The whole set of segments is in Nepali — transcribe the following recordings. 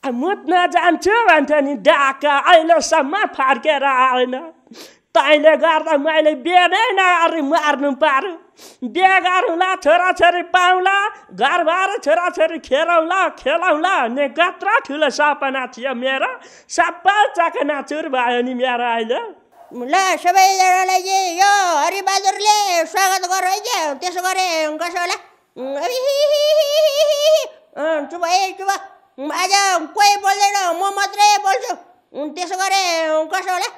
मुत्न जान्छु भन्थ्यो नि डाका अहिलेसम्म फर्केर आएन तैँले गर्दा मैले बिहे नै नगरी मार्नु पार्यो बिहे गरौँला छोराछोरी पाउँला घरबार छोराछोरी खेलाउँला भन्ने कत्रो ठुलो सपना थियो मेरो सबै चकनाचुर भयो नि मेरो अहिले ल सबैजनालाई यो हरिबहादुरले स्वागत गरौँ है क्या त्यसो गरे कसो होला चुप चुप आज कोही बोल्दैन म मात्रै बोल्छु त्यसो गरे कसो होला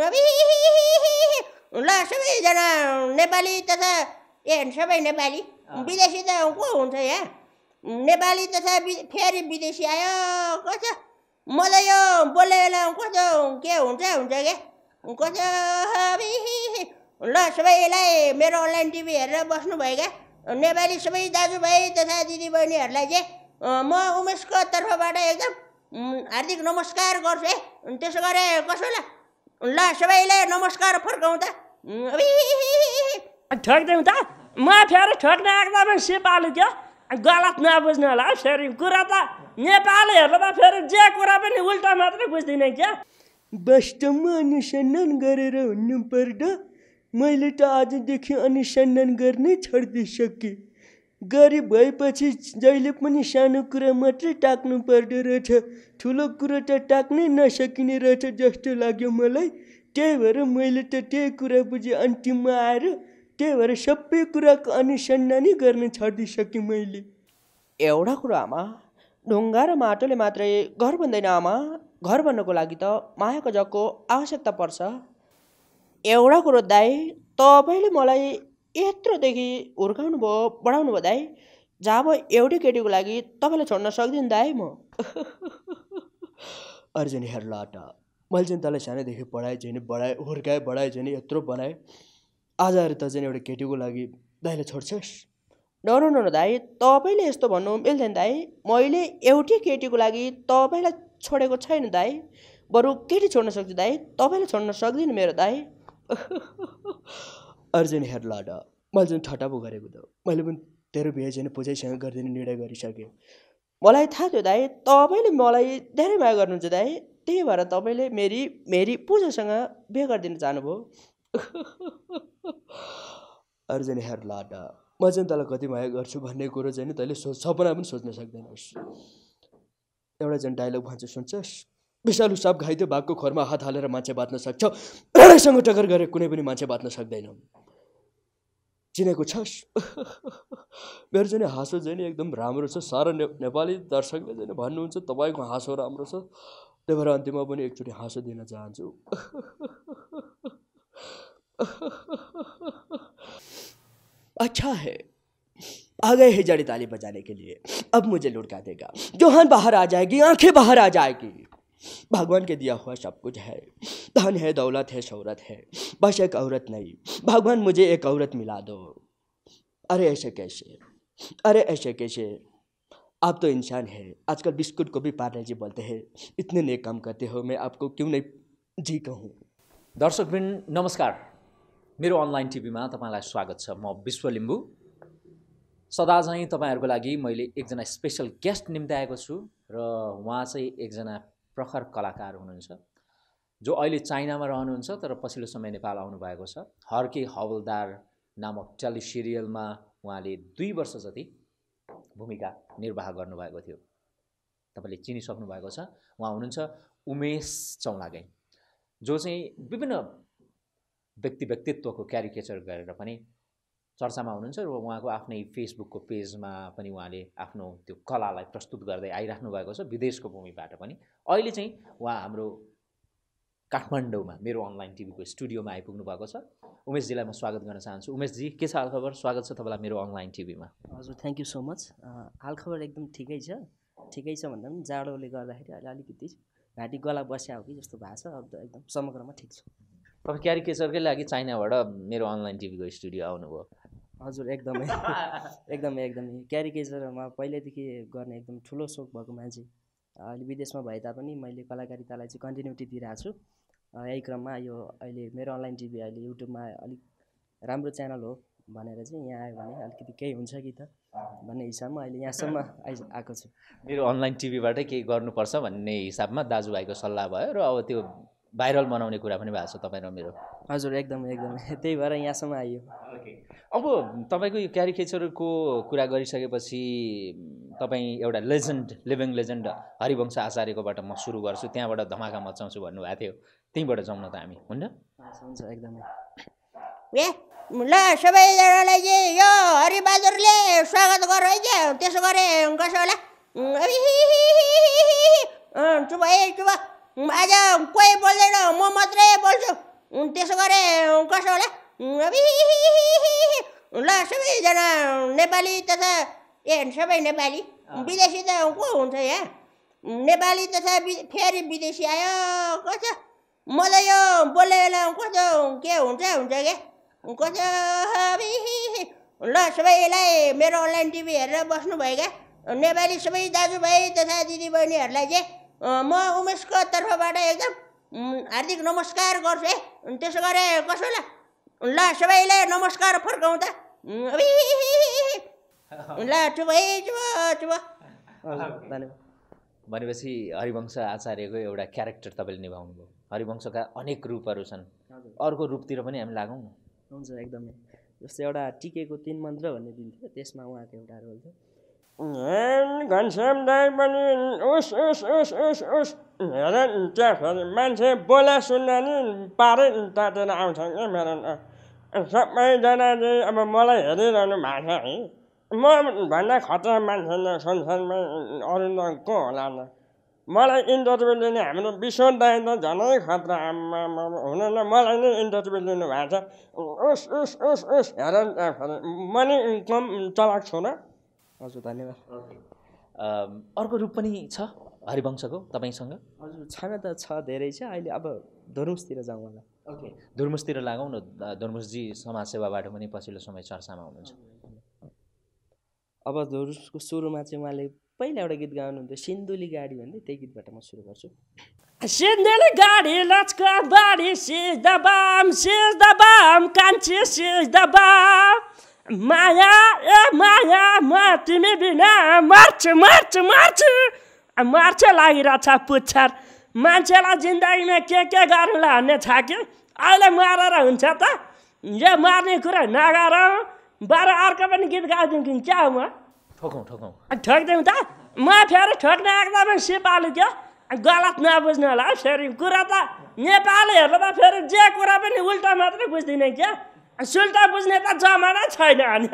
ल सबैजना नेपाली तथा सबै नेपाली विदेशी त को हुन्छ यहाँ नेपाली तथा फेरि विदेशी आयो कस्तो म त यो बोल्ने बेला कस्तो के हुन्छ क्या कस्तो ल सबैलाई मेरो अनलाइन टिभी हेरेर बस्नुभएका नेपाली सबै दाजुभाइ तथा दिदीबहिनीहरूलाई चाहिँ म उमेशको तर्फबाट एकदम हार्दिक नमस्कार गर्छु है त्यसो गरे कसो ल सबैले नमस्कार फर्काउँ त ठोक्दैँ त म फेरि ठोक्ने एकदमै सिपालु क्या गलत नबुझ्नु होला फेरि कुरा त नेपालीहरू त फेरि जे कुरा पनि उल्टा मात्रै बुझ्दिनँ क्या वास्तवमा अनुसन्धान गरेर हुनु पर्दा मैले त आजदेखि अनुसन्धान गर्नै छोडिदिइसकेँ गरिब भएपछि जहिले पनि सानो कुरा मात्रै टाक्नु पर्दो रहेछ ठुलो कुरो त टाक्नै नसकिने रहेछ जस्तो लाग्यो मलाई त्यही भएर मैले त त्यही कुरा बुझेँ अन्तिममा आएर त्यही भएर सबै कुराको अनुसन्धानै गर्न छोडिदिइसकेँ मैले एउटा कुरा आमा ढुङ्गा र माटोले मात्रै घर बन्दैन आमा घर बन्नको लागि त मायाको जगको आवश्यकता पर्छ एउटा कुरो दाइ तपाईँले मलाई यत्रोदेखि हुर्काउनु भयो बढाउनु भयो दाइ जब एउटै केटीको लागि तपाईँलाई छोड्न सक्दिनँ दाइ म अर्जुन हेर्ला त मैले चाहिँ तँलाई सानैदेखि पढाएँ चाहिँ बढाएँ हुर्काएँ बढाएँ चाहिँ यत्रो बनाएँ आज त चाहिँ एउटा केटीको लागि दाइलाई छोड्छस् न दाइ तपाईँले यस्तो भन्नु मिल्दैन दाइ मैले एउटै केटीको लागि तपाईँलाई छोडेको छैन दाइ बरु केटी छोड्न सक्छु दाइ तपाईँले छोड्न सक्दिनँ मेरो दाइ अर्जुन हेर्ला त मैले चाहिँ ठट्टा पो गरेको त मैले पनि तेरो बिहे चाहिँ पूजैसँग गरिदिने निर्णय गरिसकेँ मलाई थाहा थियो दाइ तपाईँले मलाई धेरै माया गर्नुहुन्छ दाइ त्यही भएर तपाईँले मेरी पूजासँग बिहे गरिदिनु चाहनुभयो अर्जुन हेर्ला त म चाहिँ तँलाई कति माया गर्छु भन्ने कुरो चाहिँ तैँले सपना पनि सोच्न सक्दैनस् एउटा चाहिँ डायलग भन्छ सुन्छस् विषालु साप घाइते बाघको खोरमा हात हालेर मान्छे बाँच्न सक्छ राणासँग टक्कर गरे कुनै पनि मान्छे बाँच्न सक्दैन चिनेको छस् मेरो चाहिँ हाँसो चाहिँ एकदम राम्रो छ सारा नेपाली दर्शकले चाहिँ भन्नुहुन्छ तपाईँको हाँसो राम्रो छ त्यही भएर अन्तिममा पनि एकचोटि हाँसो दिन चाहन्छु अच्छा है आ गए हैं जड़ी ताली बजाने के लिए अब मुझे लुढ़का देगा जोहान बाहर आ जाएगी आंखें बाहर आ जाएगी भगवान के दिया हुआ सब कुछ है धन है दौलत है शौहरत है बस एक औरत नहीं भगवान मुझे एक औरत मिला दो अरे ऐसे कैसे आप तो इंसान है आजकल बिस्कुट को भी पार्ले जी बोलते हैं इतने नेक काम करते हो मैं आपको क्यों नहीं जी कहूँ दर्शकवृन्द नमस्कार मेरो अनलाइन टिभीमा तपाईलाई स्वागत छ म विश्व लिम्बू सदा चाहिँ तपाईहरुको लागि मैले एकजना स्पेशल गेस्ट निम्ति आएको छु र उहाँ चाहिँ एकजना प्रखर कलाकार हुनुहुन्छ जो अहिले चाइनामा रहनुहुन्छ तर पछिल्लो समय नेपाल आउनु भएको छ हर्के हवलदार नामक टेली सिरियलमा उहाँले 2 वर्ष जति भूमिका निर्वाह गर्नुभएको थियो तपाईले चिनिसक्नु भएको छ उहाँ हुनुहुन्छ उमेश चौलागाई जो चाहिँ विभिन्न व्यक्तित्वको क्यारिकेचर गरेर पनि चर्चामा हुनुहुन्छ र उहाँको आफ्नै फेसबुकको पेजमा पनि उहाँले आफ्नो त्यो कलालाई प्रस्तुत गर्दै आइराख्नु भएको छ विदेशको भूमिबाट पनि अहिले चाहिँ उहाँ हाम्रो काठमाडौँमा मेरो अनलाइन टिभीको स्टुडियोमा आइपुग्नु भएको छ उमेशजीलाई म स्वागत गर्न चाहन्छु उमेशजी के छ हालखबर स्वागत छ तपाईलाई मेरो अनलाइन टिभीमा हजुर थ्याङ्क यू सो मच हालखबर एकदम ठिकै छ भन्दा पनि जाडोले गर्दाखेरि अहिले अलिकति घाँटी गला बस्या हो कि जस्तो भएको छ अब त एकदम समग्रमा ठिक छ तपाईँ क्यारिकेचरकै लागि चाइनाबाट मेरो अनलाइन टिभीको स्टुडियो आउनुभयो हजुर एकदमै क्यारिकेचरमा पहिल्यैदेखि गर्ने एकदम ठुलो सोख भएको मान्छे अहिले विदेशमा भए तापनि मैले कलाकारितालाई चाहिँ कन्टिन्युटी दिइरहेको छु यही क्रममा यो अहिले मेरो अनलाइन टिभी अहिले युट्युबमा अलिक राम्रो च्यानल हो भनेर चाहिँ यहाँ आयो भने अलिकति केही हुन्छ कि त भन्ने हिसाबमा अहिले यहाँसम्म आएको छु। मेरो अनलाइन टिभीबाटै केही गर्नुपर्छ भन्ने हिसाबमा दाजुभाइको सल्लाह भयो र अब त्यो भाइरल बनाउने कुरा पनि भएको छ तपाईँ र मेरो। हजुर एकदमै त्यही भएर यहाँसम्म आइयो। अब तपाईँको यो क्यारिकेचरको कुरा गरिसकेपछि तपाईँ एउटा लेजेन्ड लिभिङ लेजेन्ड हरिवंश आचार्यकोबाट म सुरु गर्छु, त्यहाँबाट धमाका मचाउँछु भन्नुभएको थियो, त्यहीँबाट जाउँ न त हामी, हुन्छ? हुन्छ एकदमै। ए ल सबैजनालाई चाहिँ यो हरिबहादुरले स्वागत गर है क्या, त्यसो गरे कसो होला? चुप है चुप, आज कोही बोल्दैन, म मात्रै बोल्छु, त्यसो गरे कसो होला? ल सबैजना नेपाली तथा सबै नेपाली, विदेशी त को हुन्छ यहाँ? नेपाली तथा फेरि विदेशी आयो कस्तो, मलाई यो बोल्ने बेला कस्तो के हुन्छ क्या कस्तो। ल सबैलाई मेरो अनलाइन टिभी हेरेर बस्नुभएका नेपाली सबै दाजुभाइ तथा दिदीबहिनीहरूलाई चाहिँ म उमेशको तर्फबाट एकदम हार्दिक नमस्कार गर्छु है। त्यसो गरे कसो ल सबैलाई नमस्कार फर्काउँ त। ल चुप है चुप। भनेपछि हरिवंश आचार्यको एउटा क्यारेक्टर तपाईँले निभाउनु भयो। हरिवंशका अनेक रूपहरू छन्, अर्को रूपतिर पनि हामी लागौँ न। हुन्छ एकदमै। जस्तै एउटा टिकेको 3 मन्त्र भन्ने दिन थियो, त्यसमा उहाँको एउटा रोल थियो। घनश्याम दाइ पनि उस उस उस उस उस हेर त्यहाँ मान्छे बोला सुन्दा नि पारै तातेर आउँछ क्या मेरो। सबैजना चाहिँ अब मलाई हेरिरहनु भएको छ है, म भन्दा खतरा मान्छे संसारमा अरू त को होला त। मलाई इन्टरभ्यू लिने हाम्रो विश्व दाइ त झनै खतरा हुन न, मलाई नै इन्टरभ्यू लिनु भएको छ। उस उस उस उस हेर म नि कम चलाक छु र। हजुर धन्यवाद। अर्को रूप पनि छ हरिवंशको तपाईँसँग? हजुर छन त छ, धेरै छ। अहिले अब धुर्मुसतिर जाउँ होला। ओके, धुर्मुसतिर लागौँ न। धुर्मुसजी समाजसेवाबाट पनि पछिल्लो समय चर्चामा हुनुहुन्छ। अब धुर्मुसको सुरुमा चाहिँ उहाँले पहिला एउटा गीत गाउनुहुन्थ्यो, सिन्धुली गाडी भन्दै, त्यही गीतबाट म सुरु गर्छु। सिन्धुली गाडी लचका बाडी सिज द बम कान्छी सिज द बम, माया ए माया म तिमी बिना मर्छु मर्छु मर्छु मर्छ लागिरहेछ पुच्छर। मान्छेलाई जिन्दगीमा के गर्नुला भन्ने छ कि अहिले मरेर हुन्छ त? यो मर्ने कुरा नगरौँ, बरु अर्को पनि गीत गाइदिउँ कि क्या हो? म ठोक्दिउँ त? म फेरि ठोक्ने एकदमै सिपालु क्या, गलत नबुझ्नु होला फेरि। कुरा त नेपालीहरू त फेरि जे कुरा पनि उल्टा मात्रै बुझ्दिनँ क्या, सुल्टा बुझ्ने त जमाना छैन अनि।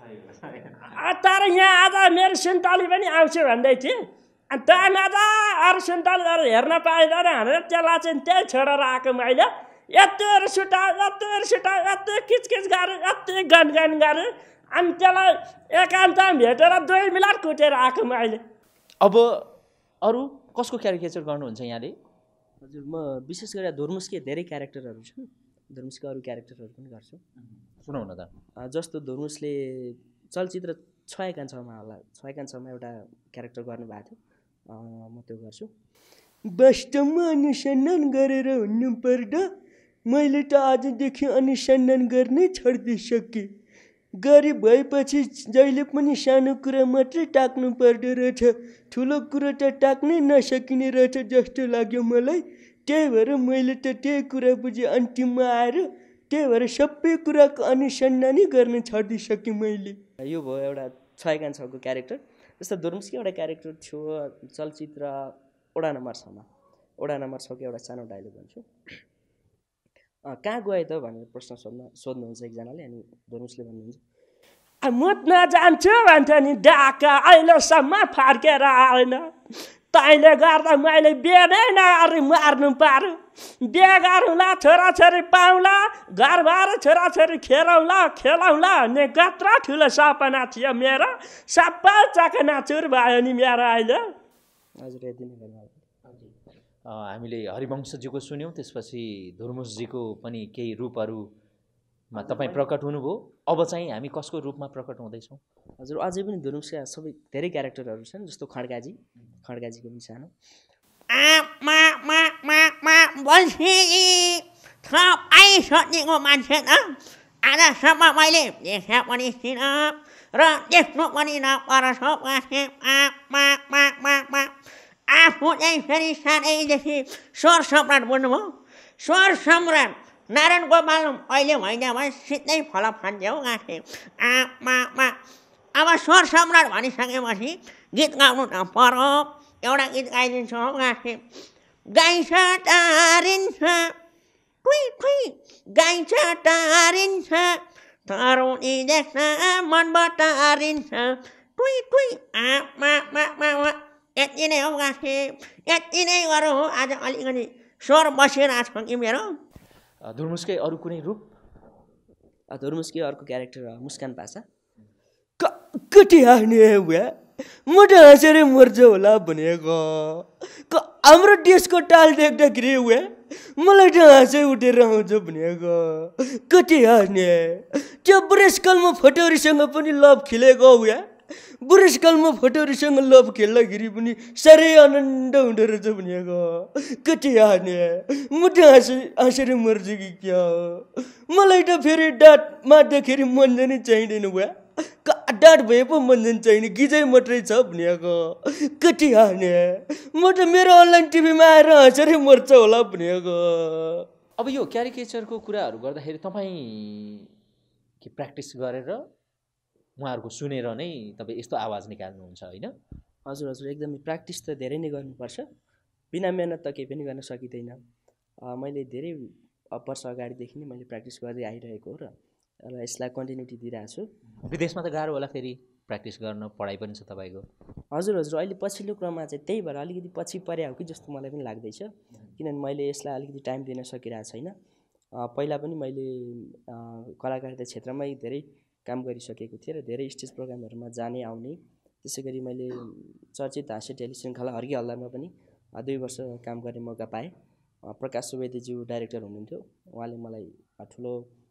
तर यहाँ आज मेरो सुन्तली पनि आउँछु भन्दै थिएँ, त्यहाँ नजा अरू सुन्तलीहरू हेर्न पाइँदैन भनेर त्यसलाई चाहिँ त्यही छोडेर आएको मैले। यत्रो सुटा यत्रो किचकिच गरेँ, यत्रो गनगन गरेँ, अनि त्यसलाई एकान्तमा भेटेर 2 मिनट कुटेर आएको मैले। अब अरू कसको क्यारिकेचर गर्नुहुन्छ यहाँले? हजुर म विशेष गरेर धुर्मुसकै धेरै क्यारेक्टरहरू छन्, धुर्मुसको अरू क्यारेक्टरहरू पनि गर्छु। सुनाउ न त। जस्तो धुर्मुसले चलचित्र छयकान्छमा होला, छयकान्छमा एउटा क्यारेक्टर गर्नुभएको थियो, म त्यो गर्छु। वास्तवमा अनुसन्धान गरेर हुनु पर्दा मैले त आजदेखि अनुसन्धान गर्नै छोडिदिइसकेँ। गरिब भएपछि जहिले पनि सानो कुरा मात्रै टाक्नु पर्दो रहेछ, ठुलो कुरो त टाक्नै नसकिने रहेछ जस्तो लाग्यो मलाई। त्यही भएर मैले त त्यही कुरा बुझेँ अन्तिममा आएर, त्यही भएर सबै कुराको अनुसन्धानै गर्न छोडिदिइसकेँ मैले। यो भयो एउटा छयकान्छको क्यारेक्टर। जस्तो धुर्मुसको एउटा क्यारेक्टर थियो चलचित्र ओडा नम्बर 6मा। ओडा नम्बर 6को एउटा सानो डायलग भन्छु। कहाँ गए त भनेर प्रश्न सोध्नुहुन्छ एकजनाले, अनि धुर्मुसले भन्नुहुन्छ मुत्न जान्छु भन्छ नि डाका, अहिलेसम्म फर्केर आएन। तैँले गर्दा मैले बिहे नै नगरी मार्नु पारो। बिहे गरौँला, छोराछोरी पाउँला, घरबार छोराछोरी खेलाउँला भन्ने कत्रो ठुलो सपना थियो मेरो, सबै चकनाचुर भयो नि मेरो अहिले। हजुर यति नै धन्यवाद। हामीले हरिवंशजीको सुन्यौँ, त्यसपछि धुर्मुसजीको पनि केही रूपहरूमा तपाईँ प्रकट हुनुभयो। अब चाहिँ हामी कसको रूपमा प्रकट हुँदैछौँ? हजुर अझै पनि धुर्मुसका सबै धेरै क्यारेक्टरहरू छन्, जस्तो खड्गाजीको पनि सानो सबै सोध्नेको मान्छे त आजसम्म मैले देखा पनि थिइनँ, र देख्नु पनि नपरोस् हो गाँठे। आफू चाहिँ फेरि सानैदेखि स्वर सम्राट बुझ्नुभयो। स्वर सम्राट नारायण गोपाल अहिले होइन भने सिधै फल फान्थ्यो हौ गाँठे। अब स्वर सम्राट भनिसकेपछि गीत गाउनु न पर्यो। एउटा गीत गाइदिन्छु हौ गाँठे। गाइन्छ टारिन्छ टुई टुई गाइन्छ टारिन्छ तरुणी देख्न मन बटारिन्छ टुई टुई। यति नै हो गाँठे। यति नै गरौँ हो। आज अलिकति स्वर बसिरहेको छ कि मेरो। धुर्मुसकै अरू कुनै रूप? धुर्मुसकै अर्को क्यारेक्टर मुस्कान पासा। कति हाँस्ने बुवा, म त हाँसेर मर्छ होला भनेको। हाम्रो देशको टाल देख्दाखेरि बुवा मलाई त हाँसै उठेर आउँछ भनेको। कति हाँस्ने। त्यो बुढेसकालमा फोटोहरूसँग पनि लभ खेलेको बुवा। बुढेसकालमा फोटोहरूसँग लभ खेल्दाखेरि पनि साह्रै आनन्द हुँदो रहेछ भनेको। कति हाँस्ने। म त हाँसेर मर्छु कि क्या। मलाई त फेरि डाँट मार्दाखेरि मन्जनी चाहिँदैन बुवा। डाँट भए पो मन्जन चाहिने गिजै मात्रै छ भनेको। कति हाँस्ने। म त मेरो अनलाइन टिभीमा आएर हाँसेरै मर्छ होला भनेको। अब यो क्यारिकेचरको कुराहरू गर्दाखेरि तपाईँ के प्र्याक्टिस गरेर उहाँहरूको सुनेर नै तपाईँ यस्तो आवाज निकाल्नुहुन्छ होइन? हजुर हजुर, एकदमै प्र्याक्टिस त धेरै नै गर्नुपर्छ। बिना मेहनत त केही पनि गर्न सकिँदैन। मैले धेरै वर्ष अगाडिदेखि नै मैले प्र्याक्टिस गर्दै आइरहेको हो र यसलाई कन्टिन्युटी दिइरहेको छु। विदेशमा त गाह्रो होला फेरि प्र्याक्टिस गर्न, पढाइ पनि छ तपाईँको। हजुर हजुर, अहिले पछिल्लो क्रममा चाहिँ त्यही भएर अलिकति पछि परे हो कि जस्तो मलाई पनि लाग्दैछ। किनभने मैले यसलाई अलिकति टाइम दिन सकिरहेको छैन। पहिला पनि मैले कलाकारिता क्षेत्रमै धेरै काम गरिसकेको थिएँ र धेरै स्टेज प्रोग्रामहरूमा जाने आउने। त्यसै गरी मैले चर्चित हाँस्य टेलिश्रृङ्खला हर्की हल्लामा पनि 2 वर्ष काम गर्ने मौका पाएँ। प्रकाश सुवेदीज्यू डाइरेक्टर हुनुहुन्थ्यो। उहाँले मलाई ठुलो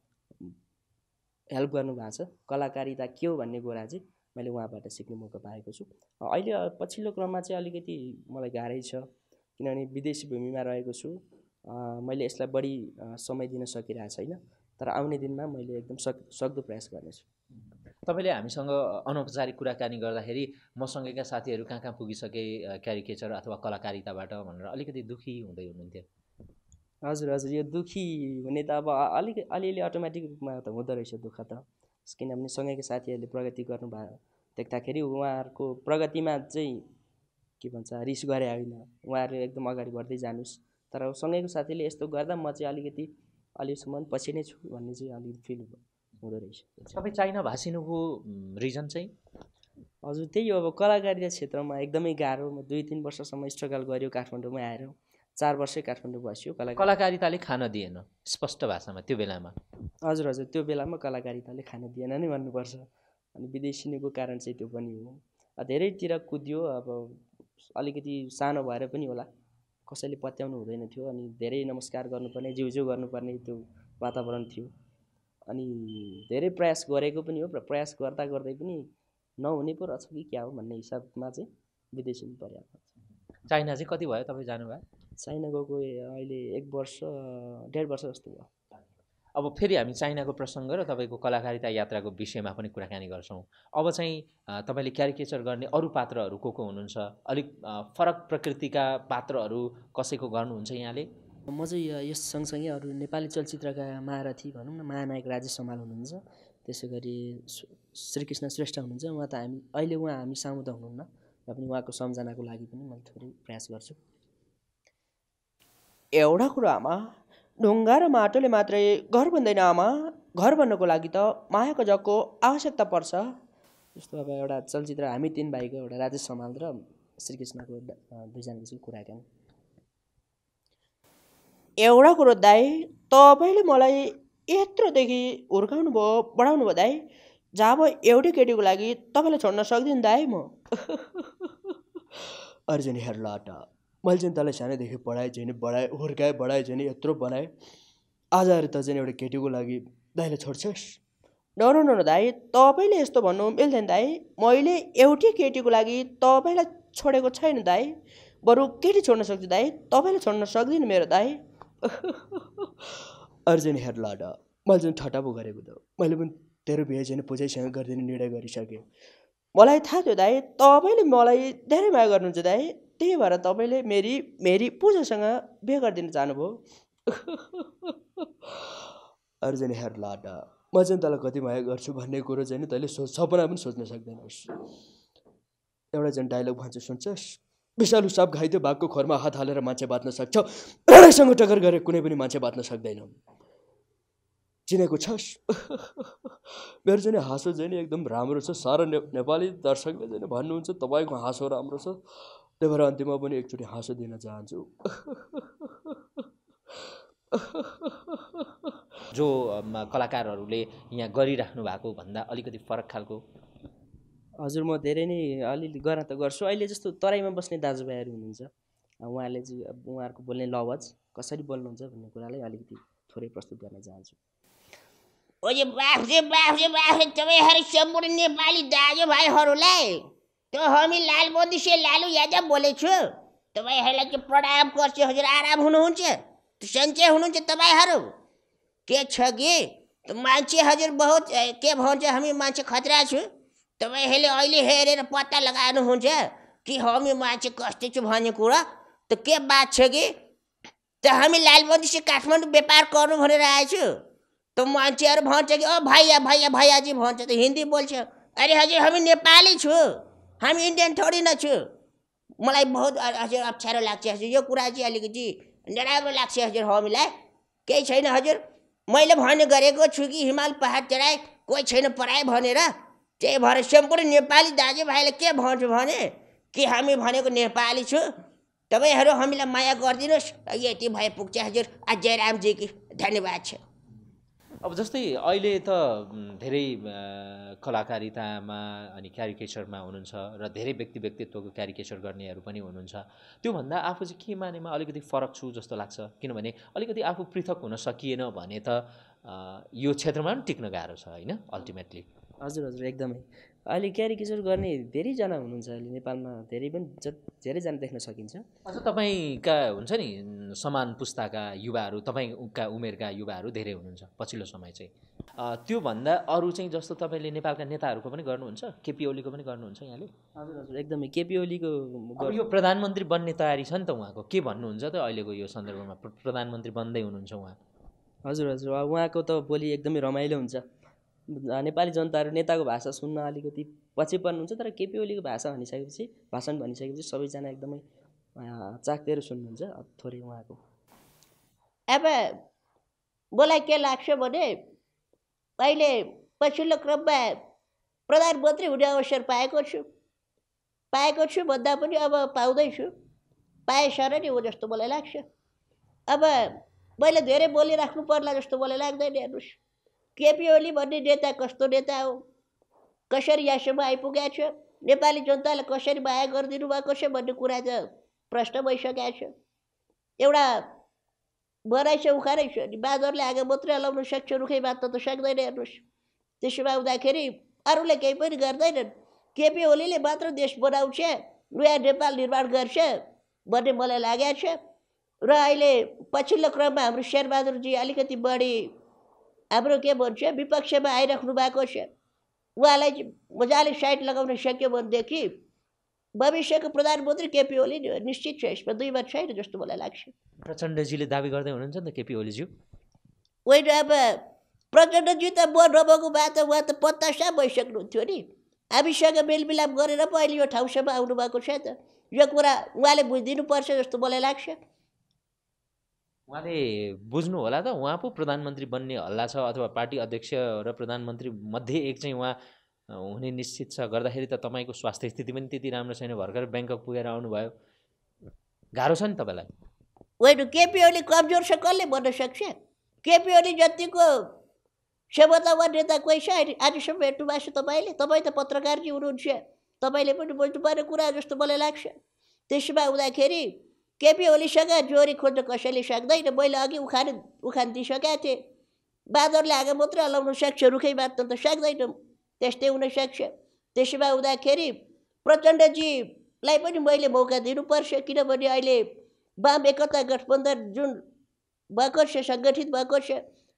हेल्प गर्नुभएको छ। कलाकारिता के हो भन्ने कुरा चाहिँ मैले उहाँबाट सिक्ने मौका पाएको छु। अहिले पछिल्लो क्रममा चाहिँ अलिकति मलाई गाह्रै छ, किनभने विदेशी भूमिमा रहेको छु। मैले यसलाई बढी समय दिन सकिरहेको छैन, तर आउने दिनमा मैले एकदम सक्दो प्रयास गर्नेछु। तपाईँले हामीसँग अनौपचारिक कुराकानी गर्दाखेरि मसँगैका साथीहरू कहाँ कहाँ पुगिसके क्यारिकेचर अथवा कलाकारिताबाट भनेर अलिकति दुःखी हुँदै हुनुहुन्थ्यो। हजुर हजुर, यो दुःखी हुने त अब अलिअलि अटोमेटिक रूपमा त हुँदो रहेछ दुःख त। किनभने सँगैको साथीहरूले प्रगति गर्नुभयो देख्दाखेरि उहाँहरूको प्रगतिमा चाहिँ के भन्छ रिस गरे होइन, उहाँहरू एकदम अगाडि बढ्दै जानुहोस्। तर सँगैको साथीले यस्तो गर्दा म चाहिँ अहिलेसम्म पछि नै छु भन्ने चाहिँ अलिकति फिल हुँदो रहेछ। तपाईँ चाइना भाषिनुको रिजन चाहिँ? हजुर त्यही हो, अब कलाकारिता क्षेत्रमा एकदमै गाह्रो। म 2-3 वर्षसम्म स्ट्रगल गऱ्यो काठमाडौँमै आएर। 4 वर्षै काठमाडौँ बस्यो। कलाकारिताले खान दिएन स्पष्ट भाषामा त्यो बेलामा? हजुर हजुर, त्यो बेलामा कलाकारिताले खान दिएन नै भन्नुपर्छ। अनि विदेशिनुको कारण चाहिँ त्यो पनि हो। धेरैतिर कुदियो। अब अलिकति सानो भएर पनि होला, कसैले पत्याउनु हुँदैन थियो। अनि धेरै नमस्कार गर्नुपर्ने, जिउजिउ गर्नुपर्ने त्यो वातावरण थियो। अनि धेरै प्रयास गरेको पनि हो। प्रयास गर्दा गर्दै पनि नहुने पो रहेछ कि क्या हो भन्ने हिसाबमा चाहिँ विदेशी पर्याप्त छ। चाइना चाहिँ कति भयो तपाईँ जानुभयो? चाइना गएको अहिले 1.5 वर्ष जस्तो भयो। अब फेरि हामी चाइनाको प्रसङ्ग र तपाईँको कलाकारिता यात्राको विषयमा पनि कुराकानी गर्छौँ। अब चाहिँ तपाईँले क्यारिकेचर गर्ने अरू पात्रहरू को हुनुहुन्छ? अलिक फरक प्रकृतिका पात्रहरू कसैको गर्नुहुन्छ यहाँले? म चाहिँ यस सँगसँगै अरू नेपाली चलचित्रका महारथी भनौँ न, महानायक राजेश समाल हुनुहुन्छ। त्यसै गरी श्रीकृष्ण श्रेष्ठ हुनुहुन्छ। उहाँ त हामी सामु त हुनुहुन्न, र पनि उहाँको सम्झनाको लागि पनि मैले थोरै प्रयास गर्छु। एउटा कुरा आमा, ढुङ्गा र माटोले मात्रै घर बन्दैन आमा। घर बन्नको लागि त मायाको जगको आवश्यकता पर्छ। जस्तो अब एउटा चलचित्र हामी 3 भाइको एउटा राजेश समाल र श्रीकृष्णको 2जनाको चाहिँ कुराकानी। एउटा कुरो दाइ, तपाईँले मलाई यत्रोदेखि हुर्काउनु भयो, बढाउनु भयो दाइ। जब एउटै केटीको लागि तपाईँलाई छोड्न सक्दिनँ दाइ म। अर्जुन हेर्ला त, मैले चाहिँ तँलाई सानैदेखि पढाएँ चाहिँ बढाएँ, हुर्काएँ बढाएँ चाहिँ यत्रो बनाएँ। आज त चाहिँ एउटा केटीको लागि दाइलाई छोड्छस्? न दाइ, तपाईँले यस्तो भन्नु मिल्दैन दाइ। मैले एउटै केटीको लागि तपाईँलाई छोडेको छैन दाइ। बरु केटी छोड्न सक्छु दाइ, तपाईँलाई छोड्न सक्दिनँ मेरो दाइ। अर्जुन हेर्ला त, मैले चाहिँ ठट्टा पो गरेको त। मैले पनि तेरो बिहे चाहिँ पूजैसँग गरिदिने निर्णय गरिसकेँ। मलाई थाहा थियो दाइ, तपाईँले मलाई धेरै माया गर्नुहुन्छ दाइ, त्यही भएर तपाईँले मेरी पूजासँग बिहे गरिदिन चाहनुभयो। अर्जुन हेर लाडा, म चाहिँ तँलाई कति माया गर्छु भन्ने कुरो चाहिँ नि तैँले सपना पनि सोच्न सक्दैनस्। एउटा चाहिँ डायलग भन्छ सुन्छस्, विषालु साप घाइते बाघको खोरमा हात हालेर मान्छे बाँच्न सक्छ, राणासँग टक्कर गरेर कुनै पनि मान्छे बाँच्न सक्दैन। चिनेको छस्? मेरो चाहिँ हाँसो चाहिँ नि एकदम राम्रो छ। सारा नेपाली दर्शकले चाहिँ भन्नुहुन्छ तपाईँको हाँसो राम्रो छ, त्यही भएर अन्तिममा पनि एकचोटि हाँसो दिन चाहन्छु। जो कलाकारहरूले यहाँ गरिराख्नु भएको भन्दा अलिकति फरक खालको? हजुर, म धेरै नै अलिअलि गर्न त गर्छु। अहिले जस्तो तराईमा बस्ने दाजुभाइहरू हुनुहुन्छ, उहाँले चाहिँ उहाँहरूको बोल्ने लवज कसरी बोल्नुहुन्छ भन्ने कुरालाई अलिकति थोरै प्रस्तुत गर्न चाहन्छु। ओजे बाफे तपाईँहरू सम्पूर्ण नेपाली दाजुभाइहरूलाई त्यो हामी लालबन्दी से लालु यादव बोलेछु। तपाईँहरूलाई चाहिँ प्रणाम गर्छु। हजुर आराम हुनुहुन्छ, सन्चै हुनुहुन्छ तपाईँहरू? के छ कि मान्छे हजुर बहुत के भन्छ, हामी मान्छे खतरा छु। तपाईँहरूले अहिले हेरेर पत्ता लगाउनुहुन्छ कि हामी मान्छे कस्तो छु भन्ने कुरा। त के बात छ कि त हामी लालबन्दी से काठमाडौँ व्यापार गर्नु भनेर आएछु। त मान्छेहरू भन्छ कि ओ भैया भैया भैयाजी भन्छ, त हिन्दी बोल्छ। अरे हजुर हामी नेपाली छु, हामी इन्डियन थोडी न छु। मलाई बहुत हजुर अप्ठ्यारो लाग्छ हजुर, यो कुरा चाहिँ अलिकति नराम्रो लाग्छ हजुर हामीलाई। केही छैन हजुर, मैले भन्ने गरेको छु कि हिमाल पहाड चढाए कोही छैन पराए भनेर। त्यही भएर सम्पूर्ण नेपाली दाजुभाइले के भन्छु भने कि हामी भनेको नेपाली छु, तपाईँहरू हामीलाई माया गरिदिनुहोस्। यति भए पुग्छ हजुर। जयरामजी कि धन्यवाद छ। अब जस्तै अहिले त धेरै कलाकारितामा अनि क्यारिकेचरमा हुनुहुन्छ र धेरै व्यक्तित्वको क्यारिकेचर गर्नेहरू पनि हुनुहुन्छ। त्योभन्दा आफू चाहिँ के मानेमा अलिकति फरक छु जस्तो लाग्छ? किनभने अलिकति आफू पृथक हुन सकिएन भने त यो क्षेत्रमा पनि टिक्न गाह्रो छ होइन अल्टिमेटली। हजुर हजुर, एकदमै। अहिले क्यारिकेचर गर्ने धेरैजना हुनुहुन्छ अहिले नेपालमा, धेरैजना देख्न सकिन्छ। अझ तपाईँका हुन्छ नि समान पुस्ताका युवाहरू, तपाईँका उमेरका युवाहरू धेरै हुनुहुन्छ पछिल्लो समय चाहिँ। त्योभन्दा अरू चाहिँ जस्तो तपाईँले नेपालका नेताहरूको पनि गर्नुहुन्छ, केपी ओलीको पनि गर्नुहुन्छ यहाँले? हजुर हजुर, एकदमै। केपी ओलीको यो प्रधानमन्त्री बन्ने तयारी छ नि त उहाँको, के भन्नुहुन्छ त अहिलेको यो सन्दर्भमा? प्रधानमन्त्री बन्दै हुनुहुन्छ उहाँ। हजुर हजुर, उहाँको त बोली एकदमै रमाइलो हुन्छ। नेपाली जनताहरू नेताको भाषा सुन्न अलिकति पछि पर्नुहुन्छ, तर केपी ओलीको भाषा भनिसकेपछि, भाषण भनिसकेपछि सबैजना एकदमै चाख्दै सुन्नुहुन्छ थोरै उहाँको। अब मलाई के लाग्छ भने अहिले पछिल्लो क्रममा प्रधानमन्त्री हुने अवसर पाएको छु भन्दा पनि अब पाउँदैछु, पाएसर नि हो जस्तो मलाई लाग्छ। अब मैले धेरै बोलिराख्नु पर्ला जस्तो मलाई लाग्दैन। हेर्नुहोस्, केपी ओली भन्ने नेता कस्तो नेता हो, कसरी यहाँसम्म आइपुगेको छ, नेपाली जनतालाई कसरी माया गरिदिनु भएको छ भन्ने कुरा त प्रश्न भइसकेको छ। एउटा बनाइ छ उखानै छ नि, बाँदरले आगो मात्रै हलाउन सक्छ, रुखै बाँध्न त सक्दैन। हेर्नुहोस्, त्यसोमा हुँदाखेरि अरूले केही पनि गर्दैनन्, केपी ओलीले मात्र देश बनाउँछ, नयाँ नेपाल निर्माण गर्छ भन्ने मलाई लागेको छ। र अहिले पछिल्लो क्रममा हाम्रो शेरबहादुरजी अलिकति बढी हाम्रो के भन्छ विपक्षमा आइराख्नु भएको छ। उहाँलाई मजाले साइड लगाउन सक्यो भनेदेखि भविष्यको प्रधानमन्त्री केपी ओली निश्चित छ, यसमा दुई बार छैन जस्तो मलाई लाग्छ। प्रचण्डजीले दाबी गर्दै हुनुहुन्छ नि त केपी ओलीज्यू। होइन, अब प्रचण्डजी त म नभएको भए त उहाँ त पत्तासा भइसक्नुहुन्थ्यो नि। हामीसँग मेलमिलाप गरेर पो अहिले यो ठाउँसम्म आउनुभएको छ त। यो कुरा उहाँले बुझिदिनुपर्छ जस्तो मलाई लाग्छ। उहाँले बुझ्नु होला त, उहाँ पो प्रधानमन्त्री बन्ने हल्ला छ, अथवा पार्टी अध्यक्ष र प्रधानमन्त्री मध्ये एक चाहिँ उहाँ हुने निश्चित छ। गर्दाखेरि त तपाईँको स्वास्थ्य स्थिति पनि त्यति राम्रो छैन, भर्खर ब्याङ्कक पुगेर आउनुभयो, गाह्रो छ नि तपाईँलाई। होइन, केपी ओली कमजोर छ कसले भन्न सक्छ? केपी ओली जतिको क्षमतावान नेता कोही छ आजसम्म हेर्नु भएको छ तपाईँले? तपाईँ त पत्रकारजी हुनुहुन्छ, तपाईँले पनि बुझ्नुपर्ने कुरा जस्तो मलाई लाग्छ। त्यसमा हुँदाखेरि केपी ओलीसँग जोरी खोज्न कसैले सक्दैन। मैले अघि उखान दिइसकेको थिएँ, बाँदरले आगो मात्रै हलाउन सक्छ, रुखै बाँध्न त सक्दैन, त्यस्तै हुनसक्छ। त्यसमा हुँदाखेरि प्रचण्डजीलाई पनि मैले मौका दिनुपर्छ, किनभने अहिले वाम एकता गठबन्धन जुन भएको छ, सङ्गठित भएको छ,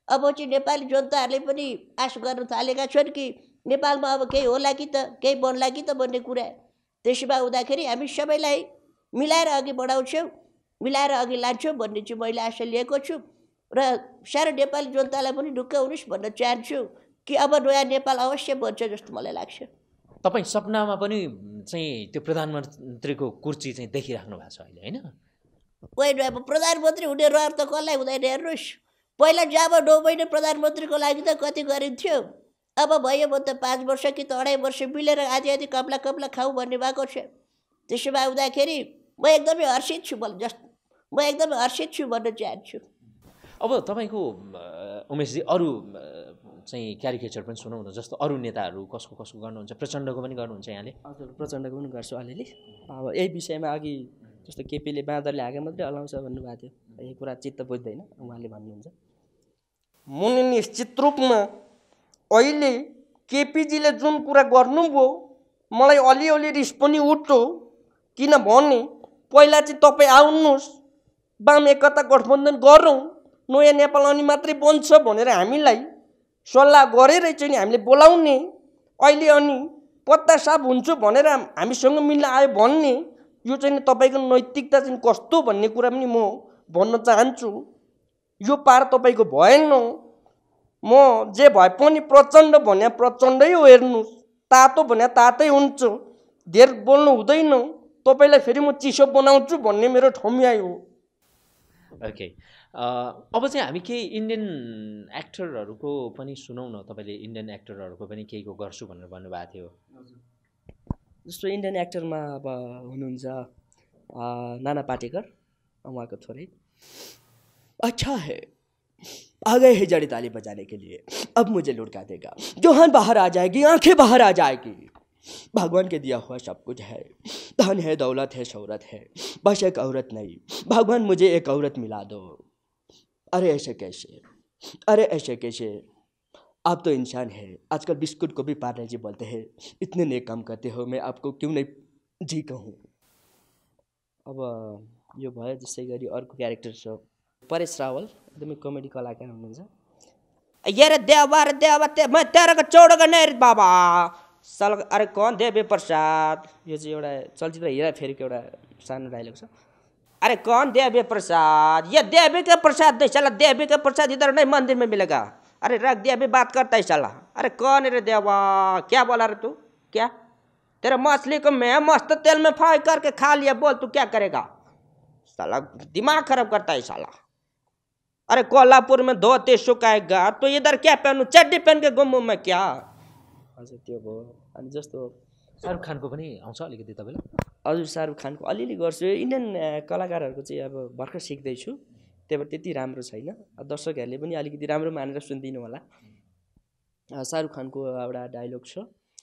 अब चाहिँ नेपाली जनताहरूले पनि आश गर्न थालेका छन् कि नेपालमा अब केही होला कि त केही बन्ला कि त भन्ने कुरा। त्यसोमा हुँदाखेरि हामी सबैलाई मिलाएर अघि बढाउँछौँ, मिलाएर अघि लान्छौँ भन्ने चाहिँ मैले आशा लिएको छु र सारा नेपाली जनतालाई पनि ढुक्क हुनुहोस् भन्न चाहन्छु कि अब नयाँ नेपाल अवश्य बन्छ जस्तो मलाई लाग्छ। तपाईँ सपनामा पनि चाहिँ त्यो प्रधानमन्त्रीको कुर्सी चाहिँ देखिराख्नु भएको छ अहिले, होइन? होइन, अब प्रधानमन्त्री हुने रहर त कसलाई हुँदैन हेर्नुहोस्। पहिला जब 9 महिना प्रधानमन्त्रीको लागि त कति गरिन्थ्यो, अब भयो भने त 5 वर्ष कि त 2.5 वर्ष मिलेर आधी आधी कप्ला कप्ला खाऊ भन्ने भएको छ। त्यसोमा हुँदाखेरि म एकदमै हर्षित छु, म एकदमै हर्षित छु भन्न चाहन्छु। अब तपाईँको उमेशजी अरू चाहिँ क्यारिकेचर पनि सुनौँ न, जस्तो अरू नेताहरू कसको कसको गर्नुहुन्छ? प्रचण्डको पनि गर्नुहुन्छ यहाँले? हजुर, प्रचण्डको पनि गर्छु अलिअलि। अब यही विषयमा अघि जस्तो केपीले बाँदरले हाँगे मात्रै हल्लाउँछ भन्नुभएको थियो, यही कुरा चित्त बुझ्दैन उहाँले भन्नुहुन्छ। मुनि निश्चित रूपमा अहिले केपीजीले जुन कुरा गर्नुभयो मलाई अलिअलि रिस पनि उठ्यो। किनभने पहिला चाहिँ तपाईँ आउनुहोस्, वाम एकता गठबन्धन गरौँ, नयाँ नेपाल अनि मात्रै बन्छ भनेर हामीलाई सल्लाह गरेरै चाहिँ हामीले बोलाउने, अहिले अनि पत्ता साफ हुन्छु भनेर हामीसँग मिल्न आयो भन्ने, यो चाहिँ तपाईँको नैतिकता चाहिँ कस्तो भन्ने कुरा पनि म भन्न चाहन्छु। यो पार तपाईँको भएन। म जे भए पनि प्रचण्ड भने प्रचण्डै हो, हेर्नुहोस्, तातो भने तातै हुन्छ, धेर बोल्नु हुँदैन। तपाईँलाई फेरि म चिसो बनाउँछु भन्ने मेरो ठम्याइ हो। ओके, अब चाहिँ हामी केही इन्डियन एक्टरहरूको पनि सुनौँ न। तपाईँले इन्डियन एक्टरहरूको पनि केहीको गर्छु भनेर भन्नुभएको थियो। जस्तो इन्डियन एक्टरमा अब हुनुहुन्छ नाना पाटेकर, उहाँको थोरै। अच्छा है, आ गए हैं जड़ी ताली बजाने के लिए, अब मुझे लुढ़का देगा। जोहान बाहर आ जाएगी, आंखें बाहर आ जाएगी। भगवान के दिया हुआ सब कुछ है, धन है, दौलत है, शोहरत है, बस एक औरत नहीं। भगवान मुझे एक औरत मिला दो। अरे ऐसे कैसे, अरे ऐसे कैसे? आप तो इंसान है। आजकल बिस्कुट को भी पार्ले जी बोलते हैं। इतने नेक काम करते हो, मैं आपको क्यों नहीं जी कहूँ। अब यो भयो। जस्तै गरी अर्को क्यारेक्टर छ परेश रावल, एकदमै कमेडी कलाकार हुनुहुन्छ। ये रे देवा मैं तेरे को छोड़ूंगा नहीं रे बाबा साल। अरे कौन देवी प्रसाद? यो चाहिँ एउटा चलचित्र हेरा फेरिको एउटा सानो डायलग छ। अरे कौन देवी प्रसाद? ये देवी का प्रसाद नहीं साला, देवी का प्रसाद इधर नहीं मंदिर में मिलेगा। अरे रख दिया, अभी बात करता है साला। अरे कौन रे देवा? क्या बोला रे तू? क्या तेरा मछली को मैं मस्त तेल में फ्राई करके खा लिया, बोल तू क्या करेगा? साला दिमाग खराब करता है साला। अरे कोल्हापुर में धोती सुखाएगा तो इधर क्या पहनू, चड्डी पहन के घुमू मैं क्या? हजुर, त्यो भयो। अनि जस्तो शाहरुख खानको पनि आउँछ अलिकति तपाईँले? हजुर, शाहरुख खानको अलिअलि गर्छु। इन्डियन कलाकारहरूको चाहिँ अब भर्खर सिक्दैछु, त्यही भएर त्यति राम्रो छैन। दर्शकहरूले पनि अलिकति राम्रो मानेर सुनिदिनु होला। शाहरुख खानको एउटा डायलग छ,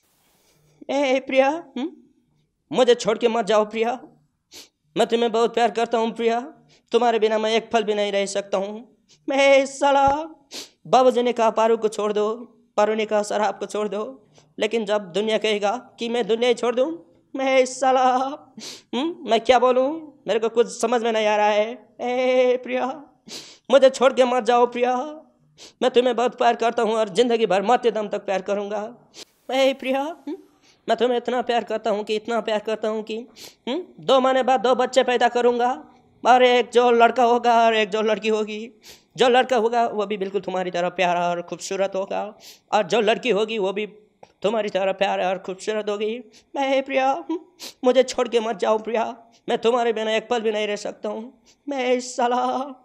ए प्रिया मुझे छोड़ के मत जाओ प्रिया, मैं तुम्हें बहुत प्यार करता हूँ प्रिया, तुम्हारे बिना मैं एक पल भी नहीं रह सकता हूँ। मैं साला बाबूजी ने कहा पारू को छोड़ दो, पारू ने कहा शराब को छोड़ दो, लेकिन जब दुनिया कहेगा कि मैं दुनिया ही छोड़ दूँ, मैं साला मैं क्या बोलूँ, मेरे को कुछ समझ में नहीं आ रहा है। ए प्रिया मुझे छोड़ के मत जाओ प्रिया, मैं तुम्हें बहुत प्यार करता हूँ और ज़िंदगी भर मरते दम तक प्यार करूँगा। ए प्रिया मैं तुम्हें इतना प्यार करता हूँ कि इतना प्यार करता हूँ कि 2 महीने बाद 2 बच्चे पैदा करूँगा, और एक जो लड़का होगा और एक जो लड़की होगी। जो लड़का होगा वो भी बिल्कुल तुम्हारी तरह प्यारा और खूबसूरत होगा, और जो लड़की होगी वो भी तुम्हारी तरह प्यारा और खूबसूरत होगी। मैं प्रिया मुझे छोड़ के मत जाओ प्रिया, मैं तुम्हारे बिना एक पल भी नहीं रह सकता हूँ। मैं साला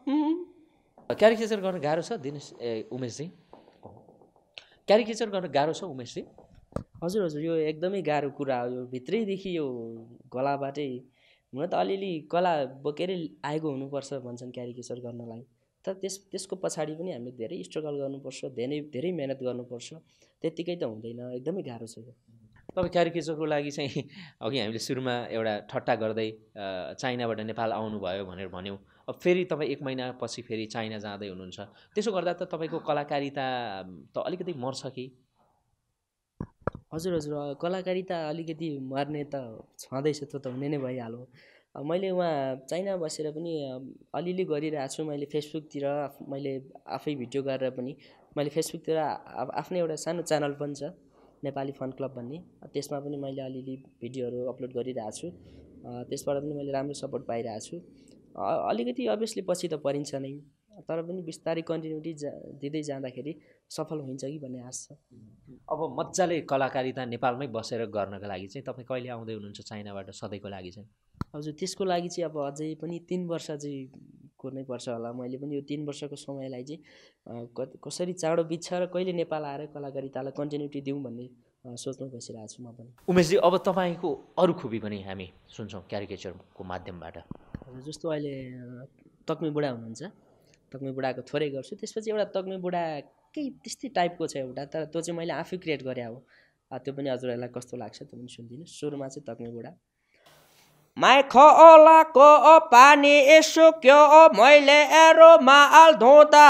क्यारिकेचर गर्न गाह्रो छ दिनेश उमेशजी? क्यारिकेचर गर्न गाह्रो छ उमेशजी? हजुर हजुर, यो एकदमै गाह्रो कुरा हो। यो भित्रैदेखि यो गलाबाटै हुन त अलिअलि कला बोकेरै आएको हुनुपर्छ भन्छन् क्यारिकेचर गर्नलाई। तर त्यसको पछाडि पनि हामीले धेरै स्ट्रगल गर्नुपर्छ, धेरै मेहनत गर्नुपर्छ, त्यत्तिकै त हुँदैन, एकदमै गाह्रो छ यो। तपाईँ क्यारिकेचरको लागि चाहिँ अघि हामीले सुरुमा एउटा ठट्टा गर्दै चाइनाबाट नेपाल आउनुभयो भनेर भन्यौँ। अब फेरि तपाईँ 1 महिनापछि फेरि चाइना जाँदै हुनुहुन्छ, त्यसो गर्दा त तपाईँको कलाकारिता त अलिकति मर्छ कि? हजुर हजुर, कलाकारिता अलिकति मर्ने त छँदैछ, त्यो त हुने नै भइहाल्यो। मैले उहाँ चाइना बसेर पनि अलिअलि गरिरहेको छु। मैले फेसबुकतिर मैले आफै भिडियो गरेर पनि मैले फेसबुकतिर आफ्नै एउटा सानो च्यानल पनि छ नेपाली फन क्लब भन्ने, त्यसमा पनि मैले अलिअलि भिडियोहरू अपलोड गरिरहेको छु। त्यसबाट पनि मैले राम्रो सपोर्ट पाइरहेको छु। अलिकति अभियसली पछि त परिन्छ नै, तर पनि बिस्तारै कन्टिन्युटी दिँदै जाँदाखेरि सफल हुन्छ कि भन्ने आश छ। अब मजाले कलाकारिता नेपालमै बसेर गर्नका लागि चाहिँ तपाईँ कहिले आउँदै हुनुहुन्छ चाइनाबाट सधैँको लागि चाहिँ? हजुर, त्यसको लागि चाहिँ अब अझै पनि 3 वर्ष चाहिँ कुर्नै पर्छ होला। मैले पनि यो 3 वर्षको समयलाई चाहिँ कसरी चाँडो बित्छ र कहिले नेपाल आएर कलाकारितालाई कन्टिन्युटी दिउँ भन्ने सोचमा बसिरहेको छु म पनि। उमेशजी, अब तपाईँको अरू खुबी पनि हामी सुन्छौँ क्यारिकेचरको माध्यमबाट। हजुर, जस्तो अहिले तक्मी बुढा हुनुहुन्छ, तक्मी बुढाको थोरै गर्छु। त्यसपछि एउटा तक्मी बुढा केही त्यस्तै टाइपको छ एउटा, तर त्यो चाहिँ मैले आफै क्रिएट गरे हो। त्यो पनि हजुरहरूलाई कस्तो लाग्छ त्यो पनि सुनिदिनु। सुरुमा चाहिँ तक्मी बुढा। माइ खोलाको पानी सुक्यो मैले रुमाल धुँदा,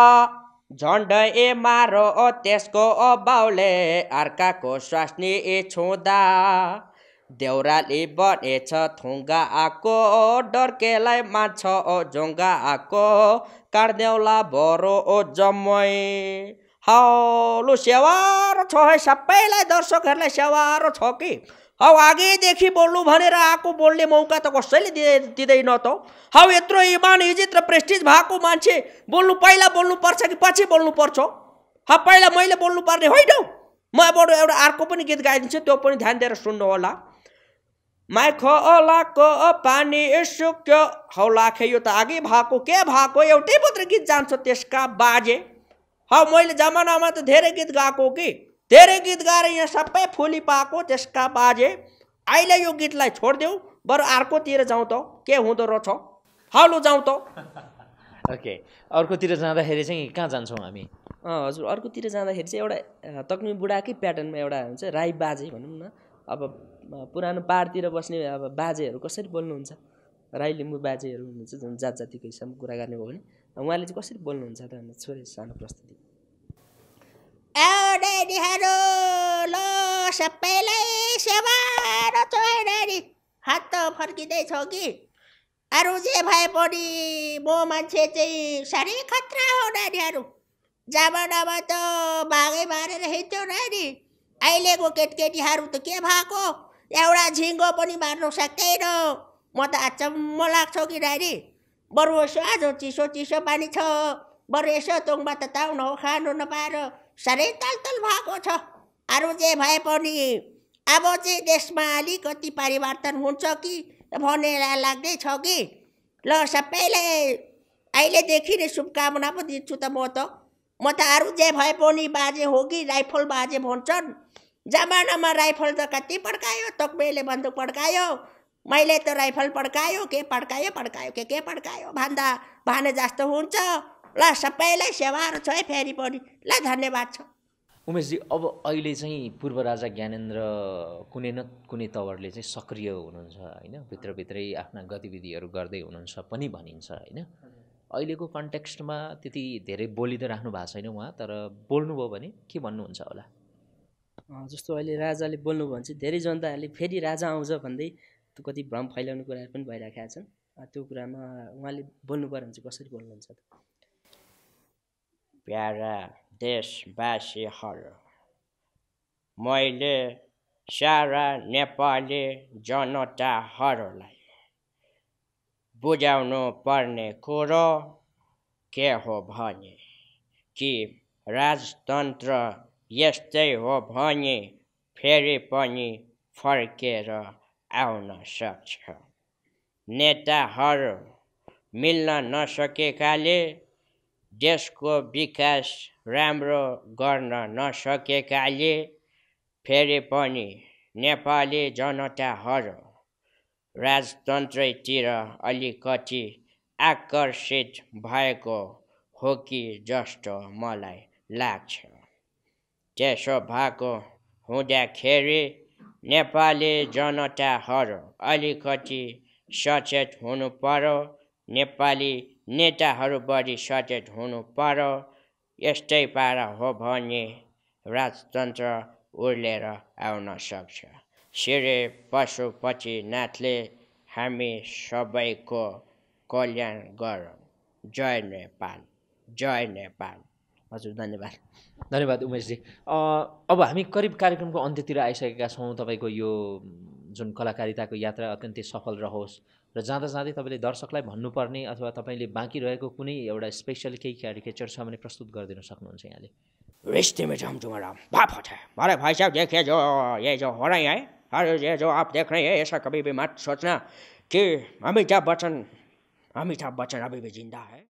झन्डै मारो त्यसको बाउले अर्काको स्वास्नी छुँदा, देउराली बनेछ थुङ्गा आको डर्केलाई माछ झुङ्गा आको काट्देउला बरो जम्मै। हौ सेवारो छ है, सबैलाई दर्शकहरूलाई सेवारो छ कि हौ अघिदेखि बोल्नु भनेर आएको बोल्ने मौका त कसैले दिँदैन त। हौ यत्रो इमान इज्जत र प्रेस्टिज भएको मान्छे पहिला बोल्नु पर्छ कि पछि बोल्नु पर्छ? पहिला मैले बोल्नु पर्ने होइन। म अब एउटा अर्को पनि गीत गाइदिन्छु, त्यो पनि ध्यान दिएर सुन्नु होला। माइ खोलाको पानी सुक्यो, हौ लाखे यो त अघि भएको के भएको, एउटै मात्र गीत जान्छ त्यसका बाजे। हौ मैले जमानामा त धेरै गीत गाएको कि, धेरै गीत गाएर यहाँ सबै फुली पाएको त्यसका बाजे। अहिले यो गीतलाई छोडिदेऊ, बरु अर्कोतिर जाउँ त, के हुँदो रहेछ। हौ लु जाउँ त। ओके, अर्कोतिर जाँदाखेरि चाहिँ कहाँ जान्छौँ हामी? हजुर, अर्कोतिर जाँदाखेरि चाहिँ एउटा तक्मी बुढाकै प्याटर्नमा एउटा हुन्छ राई बाजे भनौँ न। अब पुरानो पाहाडतिर बस्ने अब बाजेहरू कसरी बोल्नुहुन्छ, राई लिम्बू बाजेहरू हुनुहुन्छ जुन जात जातिको हिसाबमा कुरा गर्ने भयो भने उहाँले चाहिँ कसरी बोल्नुहुन्छ त भन्ने छोरी सानो प्रस्तुति। ल सबैलाई सेवा र छोरी हात फर्किँदैछ कि अरू जे भए पनि म मान्छे चाहिँ साह्रै खतरा हो नानीहरू। जमानामा त भागै मारेर हिँड्थ्यो नानी, अहिलेको केटकेटीहरू त के भएको, एउटा झिङ्गो पनि मार्नु सक्दैन। म त अचम्म लाग्छ कि नानी। बरु यसो आज चिसो चिसो पानी छ, बरु यसो तुङमा त ताउन हो खानु नपाएर साह्रै तलतल भएको छ। अरू जे भए पनि अब चाहिँ देशमा अलिकति परिवर्तन हुन्छ कि भन्ने लाग्दैछ कि। ल सबैलाई अहिलेदेखि नै शुभकामना पो दिन्छु त म त अरू जे भए पनि बाजे हो कि राइफल बाजे भन्छन्। जमानामा राइफल त कति पड्कायो, तक्मेले बन्दुक पड्कायो, मैले त राइफल पड्कायो, के पड्कायो के पड्कायो भन्दा भने जस्तो हुन्छ। ल सबैलाई सेवाहरू छ है फेरि पनि। ल धन्यवाद छ। उमेशजी, अब अहिले चाहिँ पूर्व राजा ज्ञानेन्द्र कुनै न कुनै तवरले चाहिँ सक्रिय हुनुहुन्छ होइन, भित्रभित्रै आफ्ना गतिविधिहरू गर्दै हुनुहुन्छ पनि भनिन्छ होइन। अहिलेको कन्टेक्स्टमा त्यति धेरै बोलि त राख्नु भएको छैन उहाँ, तर बोल्नुभयो भने के भन्नुहुन्छ होला? जस्तो अहिले राजाले बोल्नुभयो भने चाहिँ धेरै जनताहरूले फेरि राजा आउँछ भन्दै त्यो कति भ्रम फैलाउने कुराहरू पनि भइराखेका छन्। त्यो कुरामा उहाँले बोल्नु पर्यो भने चाहिँ कसरी बोल्नुहुन्छ त? प्यारा देशवासीहरू, मैले सारा नेपाली जनताहरूलाई बुझाउनु पर्ने कुरो के हो भने कि राजतन्त्र यस्तै हो भने फेरि पनि फर्केर आउन सक्छ। नेताहरू मिल्न नसकेकाले देशको विकास राम्रो गर्न नसकेकाले फेरि पनि नेपाली जनताहरू राजतन्त्रतिर अलिकति आकर्षित भएको हो कि जस्तो मलाई लाग्छ। त्यसो भएको हुँदाखेरि नेपाली जनताहरू अलिकति सचेत हुनु पर्यो, नेपाली नेताहरू बढी सचेत हुनु पर्यो। यस्तै पारा हो भने राजतन्त्र उर्लेर आउन सक्छ। श्री पशुपतिनाथले हामी सबैको कल्याण गरौँ। जय नेपाल, जय नेपाल। हजुर धन्यवाद। धन्यवाद उमेशजी। अब हामी करिब कार्यक्रमको अन्त्यतिर आइसकेका छौँ। तपाईँको यो जुन कलाकारिताको यात्रा अत्यन्तै सफल रहोस् र जाँदा जाँदै तपाईँले दर्शकलाई भन्नुपर्ने अथवा तपाईँले बाँकी रहेको कुनै एउटा स्पेसल केही क्यारिकेचर छ भने प्रस्तुत गरिदिन सक्नुहुन्छ यहाँले। रिश्ते में झम झुमराम बात है। अरे भाई साहब देखिए जो ये जो हो रही है, और ये जो आप देख रहे हैं, ऐसा कभी भी मत सोचना कि अमिताभ बच्चन अभी भी जिंदा है।